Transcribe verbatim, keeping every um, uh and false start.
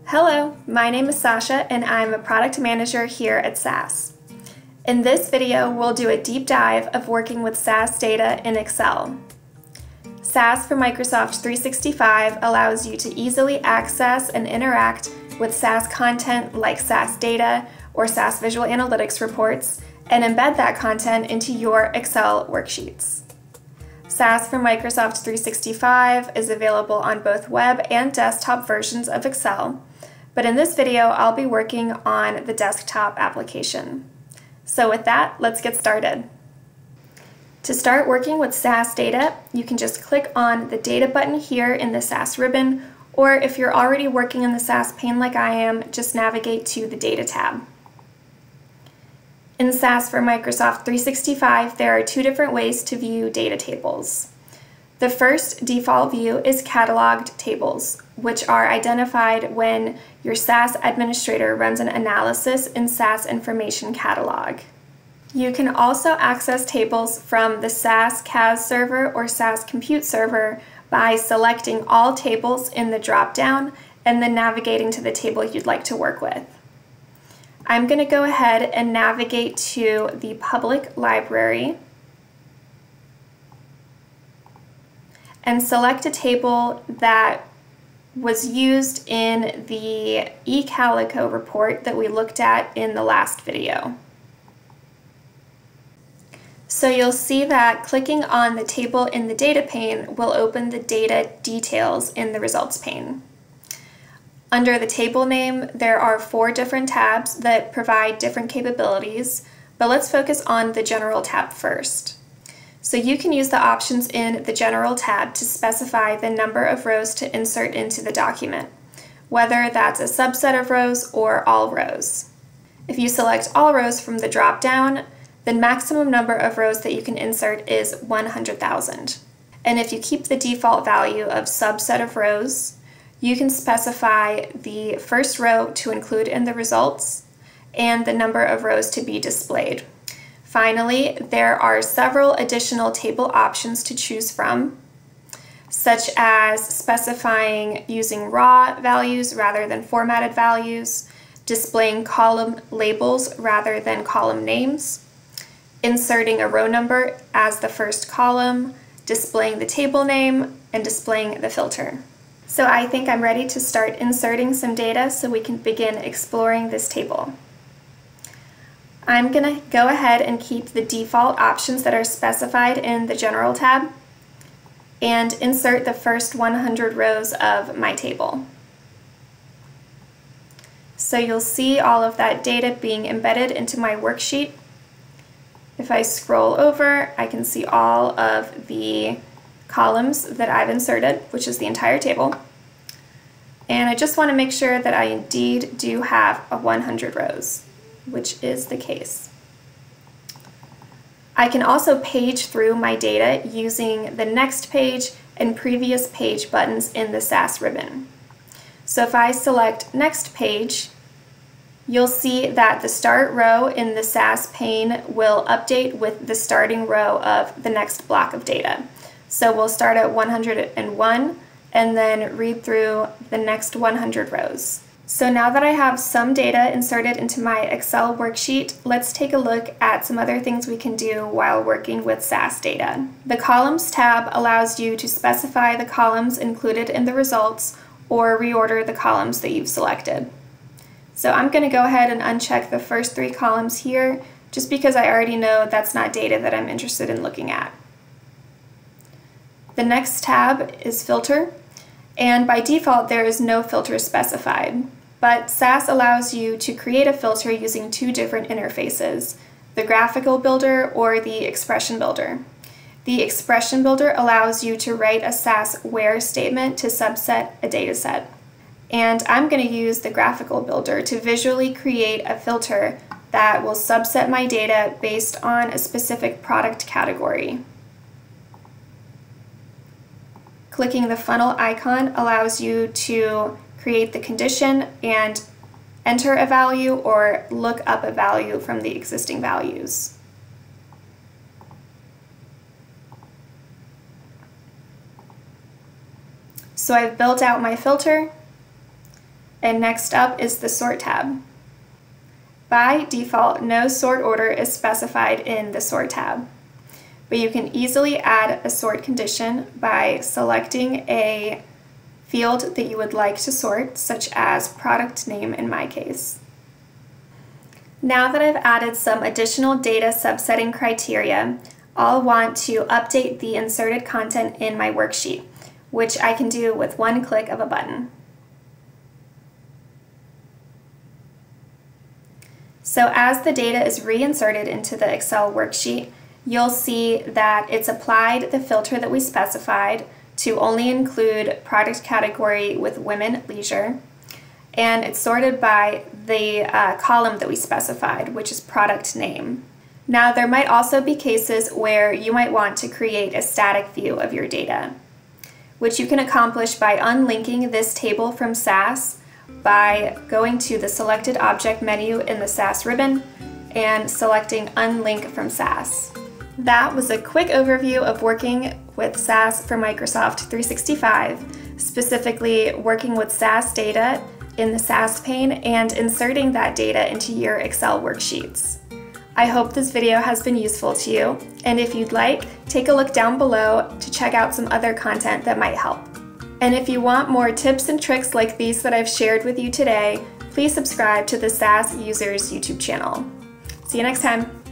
Hello, my name is Sasha and I'm a product manager here at S A S. In this video, we'll do a deep dive of working with S A S data in Excel. S A S for Microsoft three sixty-five allows you to easily access and interact with S A S content like S A S data or S A S Visual Analytics reports and embed that content into your Excel worksheets. S A S for Microsoft three sixty-five is available on both web and desktop versions of Excel, but in this video I'll be working on the desktop application. So with that, let's get started. To start working with S A S data, you can just click on the Data button here in the S A S ribbon, or if you're already working in the S A S pane like I am, just navigate to the Data tab. In S A S for Microsoft three sixty-five, there are two different ways to view data tables. The first default view is cataloged tables, which are identified when your S A S administrator runs an analysis in S A S Information Catalog. You can also access tables from the S A S C A S server or S A S Compute server by selecting all tables in the drop-down and then navigating to the table you'd like to work with. I'm going to go ahead and navigate to the public library and select a table that was used in the eCalico report that we looked at in the last video. So you'll see that clicking on the table in the data pane will open the data details in the results pane. Under the table name, there are four different tabs that provide different capabilities, but let's focus on the General tab first. So you can use the options in the General tab to specify the number of rows to insert into the document, whether that's a subset of rows or all rows. If you select all rows from the drop-down, the maximum number of rows that you can insert is one hundred thousand. And if you keep the default value of subset of rows, you can specify the first row to include in the results and the number of rows to be displayed. Finally, there are several additional table options to choose from, such as specifying using raw values rather than formatted values, displaying column labels rather than column names, inserting a row number as the first column, displaying the table name, and displaying the filter. So I think I'm ready to start inserting some data so we can begin exploring this table. I'm going to go ahead and keep the default options that are specified in the General tab and insert the first one hundred rows of my table. So you'll see all of that data being embedded into my worksheet. If I scroll over, I can see all of the columns that I've inserted, which is the entire table. And I just want to make sure that I indeed do have a one hundred rows, which is the case. I can also page through my data using the Next Page and Previous Page buttons in the S A S ribbon. So if I select Next Page, you'll see that the Start row in the S A S pane will update with the starting row of the next block of data. So we'll start at one hundred one and then read through the next one hundred rows. So now that I have some data inserted into my Excel worksheet, let's take a look at some other things we can do while working with S A S data. The Columns tab allows you to specify the columns included in the results or reorder the columns that you've selected. So I'm going to go ahead and uncheck the first three columns here just because I already know that's not data that I'm interested in looking at. The next tab is Filter, and by default there is no filter specified, but S A S allows you to create a filter using two different interfaces, the Graphical Builder or the Expression Builder. The Expression Builder allows you to write a S A S where statement to subset a dataset, and I'm going to use the Graphical Builder to visually create a filter that will subset my data based on a specific product category. Clicking the funnel icon allows you to create the condition and enter a value or look up a value from the existing values. So I've built out my filter, And next up is the Sort tab. By default, no sort order is specified in the Sort tab, but you can easily add a sort condition by selecting a field that you would like to sort, such as product name in my case. Now that I've added some additional data subsetting criteria, I'll want to update the inserted content in my worksheet, which I can do with one click of a button. So as the data is reinserted into the Excel worksheet, you'll see that it's applied the filter that we specified to only include product category with women leisure, and it's sorted by the uh, column that we specified, which is product name. Now, there might also be cases where you might want to create a static view of your data, which you can accomplish by unlinking this table from S A S by going to the Selected Object menu in the S A S ribbon and selecting Unlink from S A S. That was a quick overview of working with S A S for Microsoft three sixty-five, specifically working with S A S data in the S A S pane and inserting that data into your Excel worksheets. I hope this video has been useful to you, and if you'd like, take a look down below to check out some other content that might help. And if you want more tips and tricks like these that I've shared with you today, please subscribe to the S A S Users YouTube channel. See you next time.